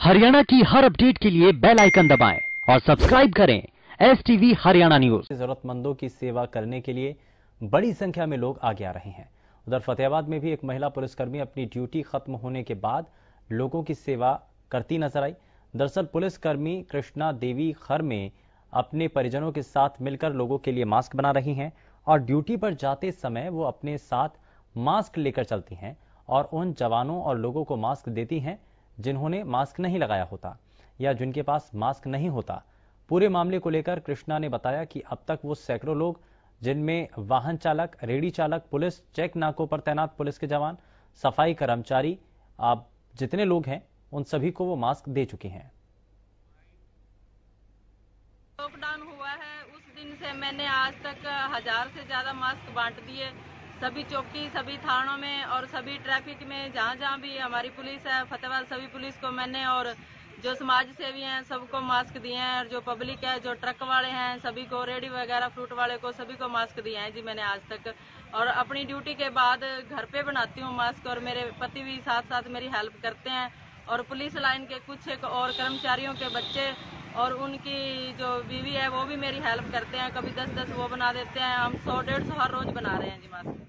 हरियाणा की हर अपडेट के लिए बेल आइकन दबाएं और सब्सक्राइब करें STV हरियाणा न्यूज। जरूरतमंदों की सेवा करने के लिए बड़ी संख्या में लोग आगे आ रहे हैं। उधर फतेहाबाद में भी एक महिला पुलिसकर्मी अपनी ड्यूटी खत्म होने के बाद लोगों की सेवा करती नजर आई। दरअसल पुलिसकर्मी कृष्णा देवी खर में अपने परिजनों के साथ मिलकर लोगों के लिए मास्क बना रही हैं और ड्यूटी पर जाते समय वो अपने साथ मास्क लेकर चलती हैं और उन जवानों और लोगों को मास्क देती हैं जिन्होंने मास्क नहीं लगाया होता या जिनके पास मास्क नहीं होता। पूरे मामले को लेकर कृष्णा ने बताया कि अब तक वो सैकड़ों लोग, जिनमें वाहन चालक, रेडी चालक, पुलिस चेक नाकों पर तैनात पुलिस के जवान, सफाई कर्मचारी, आप जितने लोग हैं उन सभी को वो मास्क दे चुके हैं। लॉकडाउन हुआ है उस दिन से मैंने आज तक 1000 से ज्यादा मास्क बांट दिए सभी चौकी, सभी थानों में और सभी ट्रैफिक में, जहां भी हमारी पुलिस है फतेहाबाद, सभी पुलिस को मैंने और जो समाज सेवी हैं सबको मास्क दिए हैं और जो पब्लिक है, जो ट्रक वाले हैं, सभी को, रेडी वगैरह फ्रूट वाले को, सभी को मास्क दिए हैं जी मैंने आज तक। और अपनी ड्यूटी के बाद घर पे बनाती हूँ मास्क और मेरे पति भी साथ साथ मेरी हेल्प करते हैं और पुलिस लाइन के कुछ एक और कर्मचारियों के बच्चे और उनकी जो बीवी है वो भी मेरी हेल्प करते हैं। कभी 10-10 वो बना देते हैं। हम 100-150 हर रोज बना रहे हैं जी मास्क।